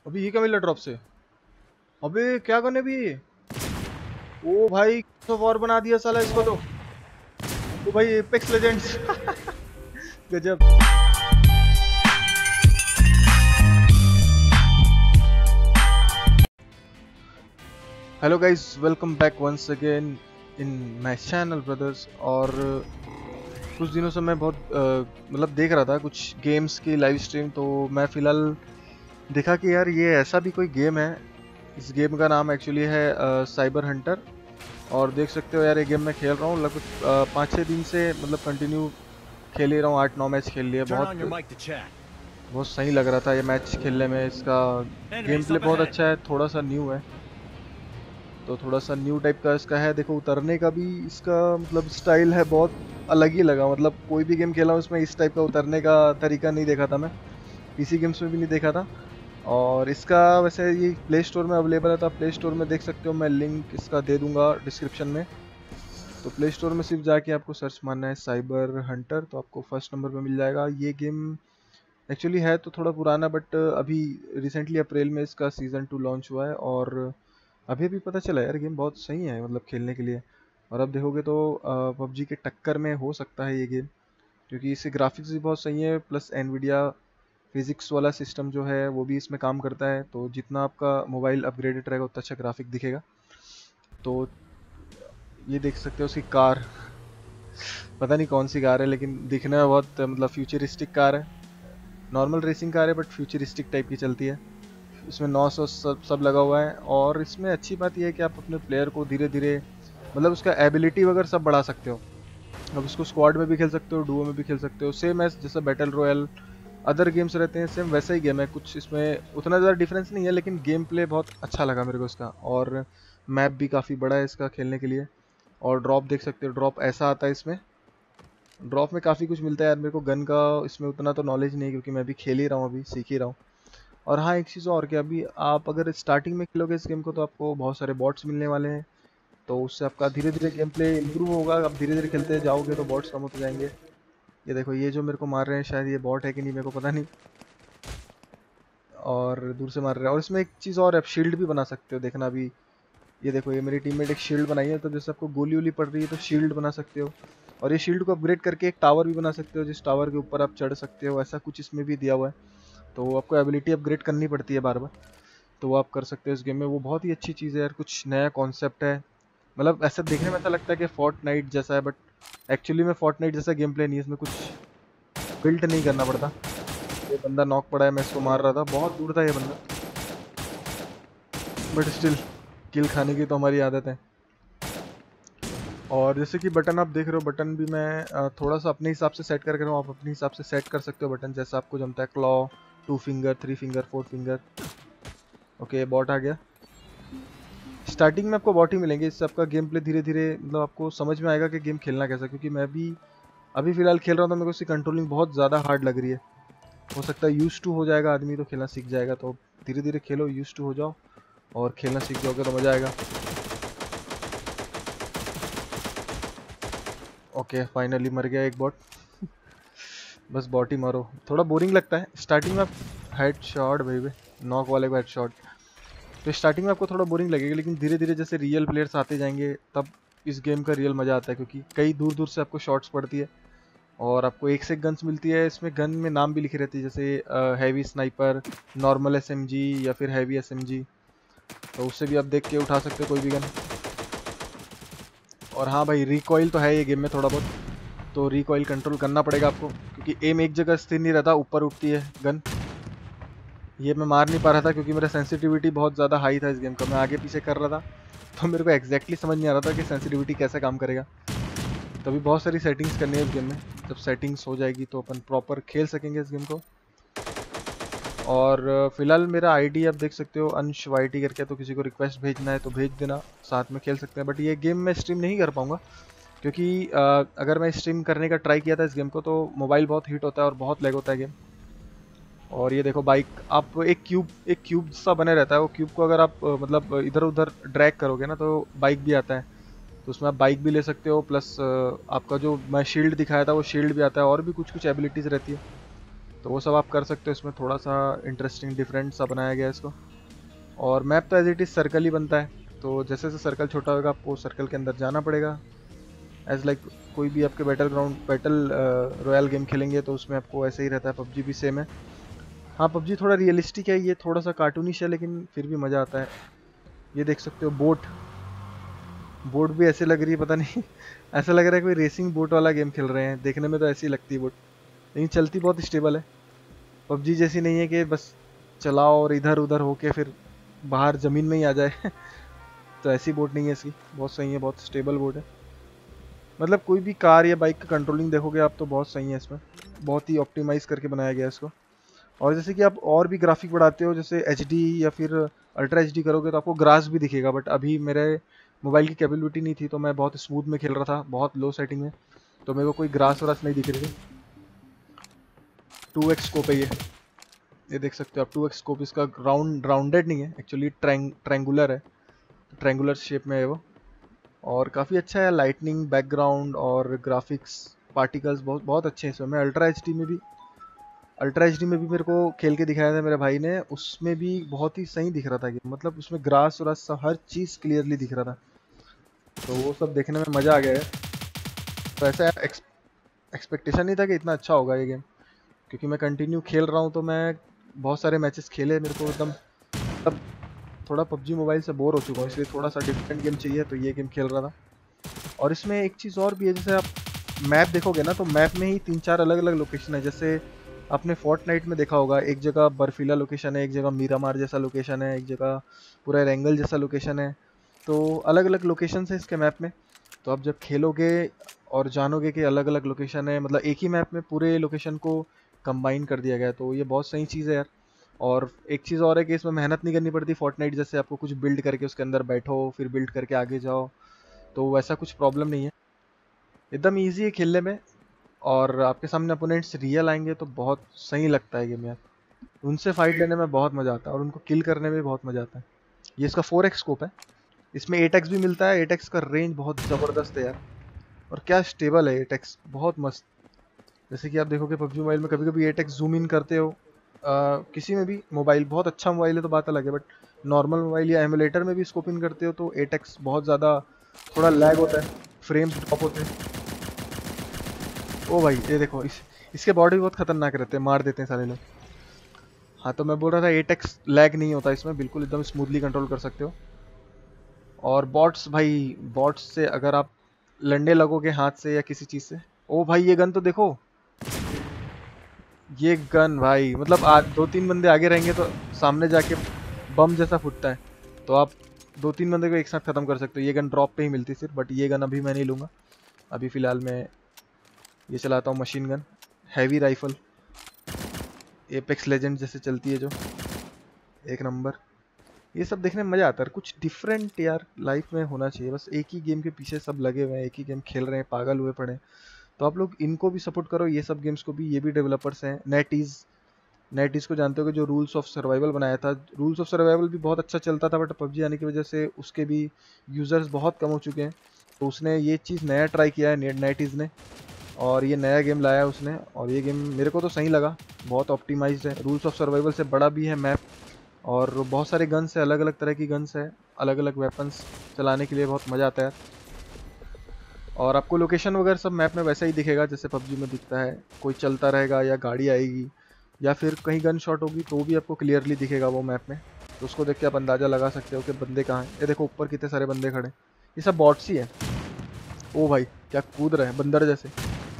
अभी ये क्या मिला ड्रॉप से? अबे क्या करने भी? ओ भाई तो वॉर बना दिया साला इसको तो। ओ भाई एपेक्स लेजेंड्स गजब। Hello guys, welcome back once again in my channel brothers. और कुछ दिनों से मैं बहुत मतलब देख रहा था कुछ गेम्स की लाइव स्ट्रीम। तो मैं फिलहाल देखा कि यार ये ऐसा भी कोई गेम है। इस गेम का नाम एक्चुअली है साइबर हंटर। और देख सकते हो यार ये गेम मैं खेल रहा हूँ लगभग 5-6 दिन से, मतलब कंटिन्यू खेल ही रहा हूँ। 8-9 मैच खेल लिए। बहुत सही लग रहा था ये मैच खेलने में। इसका गेम प्ले बहुत अच्छा है, थोड़ा सा न्यू है। तो थोड़ा सा न्यू टाइप का इसका है। देखो उतरने का भी इसका मतलब स्टाइल है, बहुत अलग ही लगा। मतलब कोई भी गेम खेला हूँ इसमें इस टाइप का उतरने का तरीका नहीं देखा था मैं, पीसी गेम्स में भी नहीं देखा था। और इसका वैसे ये प्ले स्टोर में अवेलेबल है, तो आप प्ले स्टोर में देख सकते हो। मैं लिंक इसका दे दूंगा डिस्क्रिप्शन में। तो प्ले स्टोर में सिर्फ जाके आपको सर्च मारना है साइबर हंटर, तो आपको फर्स्ट नंबर पे मिल जाएगा। ये गेम एक्चुअली है तो थोड़ा पुराना, बट अभी रिसेंटली अप्रैल में इसका सीज़न 2 लॉन्च हुआ है। और अभी अभी पता चला यार गेम बहुत सही है मतलब खेलने के लिए। और अब देखोगे तो पबजी के टक्कर में हो सकता है ये गेम, क्योंकि इसके ग्राफिक्स भी बहुत सही है। प्लस एनवीडिया फिजिक्स वाला सिस्टम जो है वो भी इसमें काम करता है। तो जितना आपका मोबाइल अपग्रेडेड रहेगा उतना अच्छा ग्राफिक दिखेगा। तो ये देख सकते हो उसकी कार, पता नहीं कौन सी कार है, लेकिन दिखने में बहुत मतलब फ्यूचरिस्टिक कार है। नॉर्मल रेसिंग कार है बट फ्यूचरिस्टिक टाइप की चलती है। इसमें 900 सब लगा हुआ है। और इसमें अच्छी बात यह है कि आप अपने प्लेयर को धीरे धीरे मतलब उसका एबिलिटी वगैरह सब बढ़ा सकते हो। अब इसको स्क्वाड में भी खेल सकते हो, डुओ में भी खेल सकते हो। सेम एज जैसा बैटल रॉयल अदर गेम्स रहते हैं, सेम वैसा ही गेम है। कुछ इसमें उतना ज़्यादा डिफरेंस नहीं है, लेकिन गेम प्ले बहुत अच्छा लगा मेरे को इसका। और मैप भी काफ़ी बड़ा है इसका खेलने के लिए। और ड्रॉप देख सकते हो, ड्रॉप ऐसा आता है इसमें। ड्रॉप में काफ़ी कुछ मिलता है यार। मेरे को गन का इसमें उतना तो नॉलेज नहीं है, क्योंकि मैं अभी खेल ही रहा हूँ, अभी सीख ही रहा हूँ। और हाँ, एक चीज़ और कि अभी आप अगर स्टार्टिंग में खेलोगे इस गेम को तो आपको बहुत सारे बॉट्स मिलने वाले हैं। तो उससे आपका धीरे धीरे गेम प्ले इम्प्रूव होगा। आप धीरे धीरे खेलते जाओगे तो बॉट्स कम होते जाएंगे। ये देखो, ये जो मेरे को मार रहे हैं शायद ये बॉट है कि नहीं मेरे को पता नहीं। और दूर से मार रहे हैं। और इसमें एक चीज़ और है, आप शील्ड भी बना सकते हो। देखना अभी, ये देखो ये मेरी टीममेट एक शील्ड बनाई है। तो जैसे आपको गोली वोली पड़ रही है तो शील्ड बना सकते हो। और ये शील्ड को अपग्रेड करके एक टावर भी बना सकते हो, जिस टावर के ऊपर आप चढ़ सकते हो। ऐसा कुछ इसमें भी दिया हुआ है। तो आपको एबिलिटी अपग्रेड करनी पड़ती है बार बार। तो वो आप कर सकते हो इस गेम में। वो बहुत ही अच्छी चीज़ है यार, कुछ नया कॉन्सेप्ट है। मतलब ऐसा देखने में ऐसा लगता है कि फोर्टनाइट जैसा है, बट एक्चुअली में फोर्टनाइट जैसा गेम प्ले नहीं है। इसमें कुछ बिल्ड नहीं करना पड़ता। ये बंदा नॉक पड़ा है, मैं इसको मार रहा था, बहुत दूर था ये बंदा, बट स्टिल किल खाने की तो हमारी आदत है। और जैसे कि बटन आप देख रहे हो, बटन भी मैं थोड़ा सा अपने हिसाब से सेट करके रहा हूँ। आप अपने हिसाब से सेट कर सकते हो बटन, जैसा आपको जमता है। Claw, 2 finger, 3 finger, 4 finger. Okay, bot आ गया। स्टार्टिंग में आपको बॉट ही मिलेंगे। इससे आपका गेम प्ले धीरे धीरे मतलब आपको समझ में आएगा कि गेम खेलना कैसा। क्योंकि मैं भी अभी फिलहाल खेल रहा हूँ तो मेरे को इसकी कंट्रोलिंग बहुत ज़्यादा हार्ड लग रही है। हो सकता है यूज टू हो जाएगा आदमी तो खेलना सीख जाएगा। तो धीरे धीरे खेलो, यूज टू हो जाओ और खेलना सीख जाओगे तो मज़ा आएगा। ओके, फाइनली मर गया एक बॉट। बस बॉट ही मारो, थोड़ा बोरिंग लगता है स्टार्टिंग में। आप हेड शॉट भाई, नॉक वाले को हेड शॉट। तो स्टार्टिंग में आपको थोड़ा बोरिंग लगेगा, लेकिन धीरे धीरे जैसे रियल प्लेयर्स आते जाएंगे तब इस गेम का रियल मज़ा आता है। क्योंकि कई दूर दूर से आपको शॉट्स पड़ती है और आपको एक से एक गन्स मिलती है। इसमें गन में नाम भी लिखी रहती है, जैसे हैवी स्नाइपर, नॉर्मल एसएमजी या फिर हैवी एसएमजी। तो उससे भी आप देख के उठा सकते हो कोई भी गन। और हाँ भाई, रिकॉइल तो है ये गेम में थोड़ा बहुत, तो रिकॉइल कंट्रोल करना पड़ेगा आपको। क्योंकि एम एक जगह स्थिर नहीं रहता, ऊपर उठती है गन। ये मैं मार नहीं पा रहा था क्योंकि मेरा सेंसिटिविटी बहुत ज़्यादा हाई था इस गेम का। मैं आगे पीछे कर रहा था तो मेरे को एग्जैक्टली समझ नहीं आ रहा था कि सेंसिटिविटी कैसे काम करेगा। तो अभी बहुत सारी सेटिंग्स करनी है इस गेम में। जब सेटिंग्स हो जाएगी तो अपन प्रॉपर खेल सकेंगे इस गेम को। और फिलहाल मेरा आईडी आप देख सकते हो, अंश वाईटी करके। तो किसी को रिक्वेस्ट भेजना है तो भेज देना, साथ में खेल सकते हैं। बट ये गेम मैं स्ट्रीम नहीं कर पाऊँगा, क्योंकि अगर मैं स्ट्रीम करने का ट्राई किया था इस गेम को तो मोबाइल बहुत हीट होता है और बहुत लैग होता है गेम। और ये देखो बाइक, आप एक क्यूब सा बने रहता है। वो क्यूब को अगर आप मतलब इधर उधर ड्रैग करोगे ना तो बाइक भी आता है। तो उसमें आप बाइक भी ले सकते हो। प्लस आपका जो मैं शील्ड दिखाया था वो शील्ड भी आता है, और भी कुछ कुछ एबिलिटीज़ रहती है। तो वो सब आप कर सकते हो। इसमें थोड़ा सा इंटरेस्टिंग डिफरेंट सा बनाया गया है इसको। और मैप तो एज इट इज़ सर्कल ही बनता है, तो जैसे जैसे सर्कल छोटा होगा आपको सर्कल के अंदर जाना पड़ेगा। एज लाइक कोई भी आपके बैटल रॉयल गेम खेलेंगे तो उसमें आपको ऐसे ही रहता है। पबजी भी सेम है। हाँ, पबजी थोड़ा रियलिस्टिक है, ये थोड़ा सा कार्टूनिश है, लेकिन फिर भी मज़ा आता है। ये देख सकते हो बोट बोट भी ऐसे लग रही है, पता नहीं ऐसा लग रहा है कोई रेसिंग बोट वाला गेम खेल रहे हैं। देखने में तो ऐसी लगती है बोट, लेकिन चलती बहुत स्टेबल है। पबजी जैसी नहीं है कि बस चलाओ और इधर उधर होके फिर बाहर ज़मीन में ही आ जाए तो ऐसी बोट नहीं है इसकी, बहुत सही है, बहुत स्टेबल बोट है। मतलब कोई भी कार या बाइक का कंट्रोलिंग देखोगे आप तो बहुत सही है इसमें, बहुत ही ऑप्टिमाइज करके बनाया गया है इसको। और जैसे कि आप और भी ग्राफिक बढ़ाते हो, जैसे HD या फिर अल्ट्रा HD करोगे तो आपको ग्रास भी दिखेगा, बट अभी मेरे मोबाइल की कैपेबिलिटी नहीं थी तो मैं बहुत स्मूथ में खेल रहा था, बहुत लो सेटिंग में, तो मेरे को कोई ग्रास व्रास नहीं दिख रही थी। 2x स्कोप है ये देख सकते हो आप। 2x स्कोप इसका राउंडेड नहीं है एक्चुअली, ट्रैंगुलर है, ट्रैंगुलर शेप में है वो। और काफ़ी अच्छा है, लाइटनिंग, बैकग्राउंड और ग्राफिक्स, पार्टिकल्स बहुत बहुत अच्छे हैं इसमें। मैं अल्ट्रा एच डी में भी मेरे को खेल के दिखाया था मेरे भाई ने, उसमें भी बहुत ही सही दिख रहा था कि मतलब उसमें ग्रास व्रास सब हर चीज़ क्लियरली दिख रहा था, तो वो सब देखने में मज़ा आ गया है। तो ऐसा एक्सपेक्टेशन नहीं था कि इतना अच्छा होगा ये गेम, क्योंकि मैं कंटिन्यू खेल रहा हूँ, तो मैं बहुत सारे मैचेस खेले, मेरे को एकदम तब थोड़ा पबजी मोबाइल से बोर हो चुका हूँ, इसलिए थोड़ा सा डिफरेंट गेम चाहिए, तो ये गेम खेल रहा था। और इसमें एक चीज़ और भी है, जैसे आप मैप देखोगे ना तो मैप में ही 3-4 अलग अलग लोकेशन है। जैसे आपने फोर्टनाइट में देखा होगा, एक जगह बर्फीला लोकेशन है, एक जगह मीरामार जैसा लोकेशन है, एक जगह पूरा रेंगल जैसा लोकेशन है। तो अलग अलग लोकेशन है इसके मैप में। तो आप जब खेलोगे और जानोगे कि अलग अलग लोकेशन है, मतलब एक ही मैप में पूरे लोकेशन को कंबाइन कर दिया गया है, तो ये बहुत सही चीज़ है यार। और एक चीज़ और है कि इसमें मेहनत नहीं करनी पड़ती फोर्टनाइट जैसे, आपको कुछ बिल्ड करके उसके अंदर बैठो फिर बिल्ड करके आगे जाओ, तो वैसा कुछ प्रॉब्लम नहीं है, एकदम ईजी है खेलने में। और आपके सामने अपोनेंट्स रियल आएंगे तो बहुत सही लगता है गेम यार, उनसे फाइट लेने में बहुत मज़ा आता है और उनको किल करने में बहुत मज़ा आता है। ये इसका 4x स्कोप है, इसमें 8x भी मिलता है। 8x का रेंज बहुत ज़बरदस्त है यार, और क्या स्टेबल है 8x, बहुत मस्त। जैसे कि आप देखोगे पबजी मोबाइल में कभी कभी 8x जूम इन करते हो, किसी में भी मोबाइल, बहुत अच्छा मोबाइल है तो बात अलग है, बट नॉर्मल मोबाइल या एमुलेटर में भी स्कोप इन करते हो तो 8x बहुत ज़्यादा थोड़ा लैग होता है, फ्रेम्स ड्रॉप होते हैं। ओ भाई ये देखो, इसके बॉडी बहुत खतरनाक रहते हैं, मार देते हैं सारे लोग। हाँ, तो मैं बोल रहा था 8x लैग नहीं होता इसमें, बिल्कुल एकदम स्मूथली कंट्रोल कर सकते हो। और बॉट्स, भाई बॉट्स से अगर आप लड़ने लगोगे हाथ से या किसी चीज़ से, ओ भाई ये गन तो देखो, ये गन भाई मतलब 2-3 बंदे आगे रहेंगे तो सामने जाके बम जैसा फूटता है, तो आप 2-3 बंदे को एक साथ ख़त्म कर सकते हो। ये गन ड्रॉप पे ही मिलती सिर्फ, बट ये गन अभी मैं नहीं लूँगा। अभी फ़िलहाल मैं ये चलाता हूँ machine gun, heavy rifle, Apex Legend जैसे चलती है जो, एक नंबर। ये सब देखने में मज़ा आता है, कुछ डिफरेंट यार लाइफ में होना चाहिए। बस एक ही गेम के पीछे सब लगे हुए हैं, एक ही गेम खेल रहे हैं, पागल हुए पड़े हैं। तो आप लोग इनको भी सपोर्ट करो, ये सब गेम्स को भी, ये भी डेवलपर्स हैं। नेटईज को जानते हो कि जो रूल्स ऑफ सर्वाइवल बनाया था, रूल्स ऑफ सर्वाइवल भी बहुत अच्छा चलता था, बट पबजी आने की वजह से उसके भी यूज़र्स बहुत कम हो चुके हैं। तो उसने ये चीज़ नया ट्राई किया है नेटईज ने, और ये नया गेम लाया है उसने, और ये गेम मेरे को तो सही लगा, बहुत ऑप्टिमाइज्ड है, रूल्स ऑफ सर्वाइवल से बड़ा भी है मैप, और बहुत सारे गन्स है, अलग अलग तरह की गन्स है, अलग अलग वेपन्स चलाने के लिए बहुत मज़ा आता है। और आपको लोकेशन वगैरह सब मैप में वैसा ही दिखेगा जैसे पबजी में दिखता है, कोई चलता रहेगा या गाड़ी आएगी या फिर कहीं गन शॉट होगी तो भी आपको क्लियरली दिखेगा वो मैप में, तो उसको देख के आप अंदाज़ा लगा सकते हो कि बंदे कहाँ हैं। ये देखो ऊपर कितने सारे बंदे खड़े, ये सब बॉट्स ही है। ओ भाई क्या कूद रहे हैं बंदर जैसे,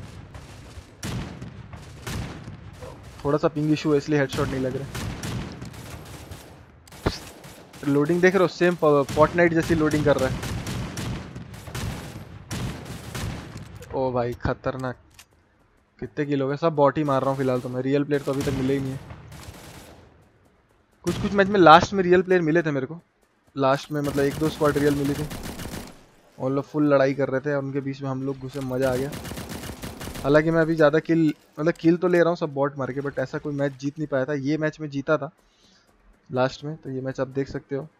थोड़ा सा पिंग इशू है इसलिए हेडशॉट नहीं लग रहे। लोडिंग देख रहे हो, सेम फोर्टनाइट जैसी लोडिंग कर रहा है। ओ भाई खतरनाक, कितने किल हो गए, सब बॉट ही मार रहा हूँ फिलहाल तो मैं, रियल प्लेयर तो अभी तक मिले ही नहीं है। कुछ कुछ मैच में लास्ट में रियल प्लेयर मिले थे मेरे को, लास्ट में मतलब 1-2 स्क्वाड रियल मिली थी, और लोग फुल लड़ाई कर रहे थे और उनके बीच में हम लोग घुसे, मज़ा आ गया। हालांकि मैं अभी ज़्यादा किल तो ले रहा हूँ सब बॉट मार के, बट ऐसा कोई मैच जीत नहीं पाया था। ये मैच में जीता था लास्ट में, तो ये मैच आप देख सकते हो।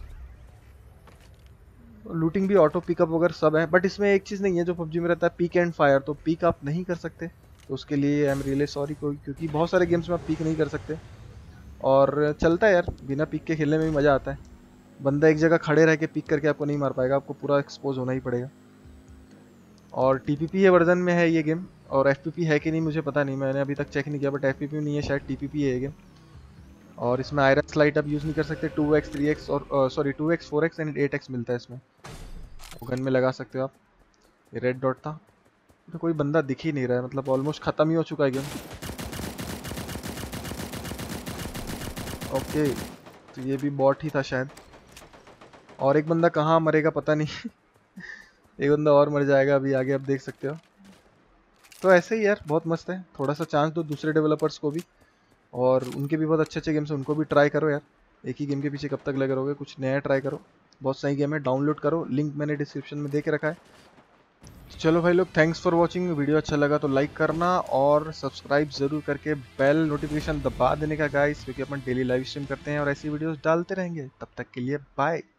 लूटिंग भी, ऑटो पिकअप वगैरह सब है, बट इसमें एक चीज़ नहीं है जो पबजी में रहता है, पिक एंड फायर, तो पिक आप नहीं कर सकते, तो उसके लिए आई एम रियली सॉरी, क्योंकि बहुत सारे गेम्स में आप पीक नहीं कर सकते और चलता है यार, बिना पीक के खेलने में भी मज़ा आता है। बंदा एक जगह खड़े रह के पीक करके आपको नहीं मार पाएगा, आपको पूरा एक्सपोज होना ही पड़ेगा। और TPP ये वर्जन में है ये गेम, और FPP है कि नहीं मुझे पता नहीं, मैंने अभी तक चेक नहीं किया, बट FPP नहीं है शायद, TPP है ये गेम। और इसमें आयरन स्लाइट आप यूज़ नहीं कर सकते। 2x 3x और sorry 2x 4x and 8x मिलता है इसमें, वो गन में लगा सकते हो आप। ये रेड डॉट था, तो कोई बंदा दिख ही नहीं रहा है, मतलब ऑलमोस्ट ख़त्म ही हो चुका है गेम। ओके, तो ये भी बॉट ही था शायद। और एक बंदा कहाँ मरेगा पता नहीं एक बंदा और मर जाएगा अभी आगे, आप देख सकते हो। तो ऐसे ही यार बहुत मस्त है, थोड़ा सा चांस दो दूसरे डेवलपर्स को भी, और उनके भी बहुत अच्छे अच्छे गेम्स हैं, उनको भी ट्राई करो यार। एक ही गेम के पीछे कब तक लगे रहोगे, कुछ नया ट्राई करो। बहुत सही गेम है, डाउनलोड करो, लिंक मैंने डिस्क्रिप्शन में दे के रखा है। चलो भाई लोग, थैंक्स फॉर वॉचिंग। वीडियो अच्छा लगा तो लाइक करना और सब्सक्राइब जरूर करके बेल नोटिफिकेशन दबा देने का गाइस, क्योंकि अपन डेली लाइव स्ट्रीम करते हैं और ऐसी वीडियोस डालते रहेंगे। तब तक के लिए बाय।